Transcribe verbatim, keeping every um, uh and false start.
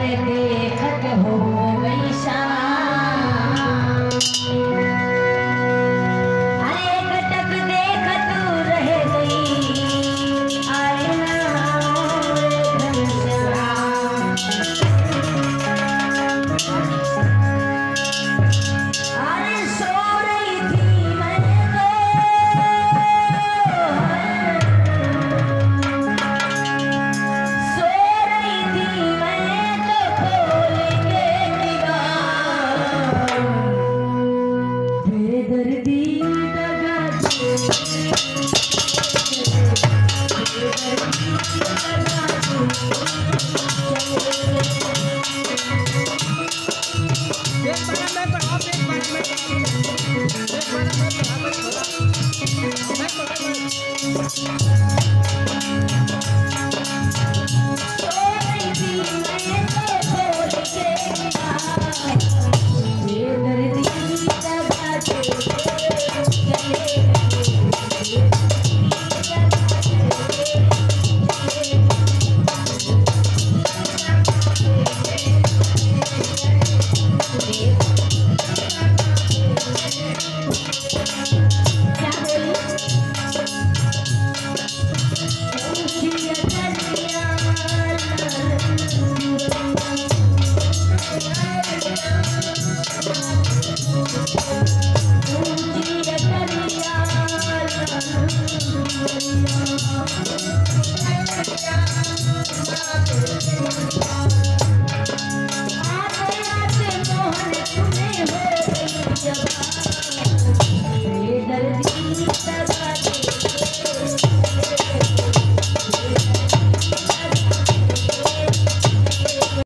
देखत हो गई शाम, अरे कटक देखत रह गई आईना रे घनश्याम। अरे सो रही थी मैं तो, सो रही थी मैं तो खोल के निगाह, बेदर्दी दगा दे, बेदर्दी दगा दे, एक बार मैं पढ़ा एक बार मैं एक बार मैं पढ़ा मैं पढ़ा मैं पढ़ा सो रही थी मैं तो खोल के निगाह, बेदर्दी दगा दे, चले क्या बोली ऊंची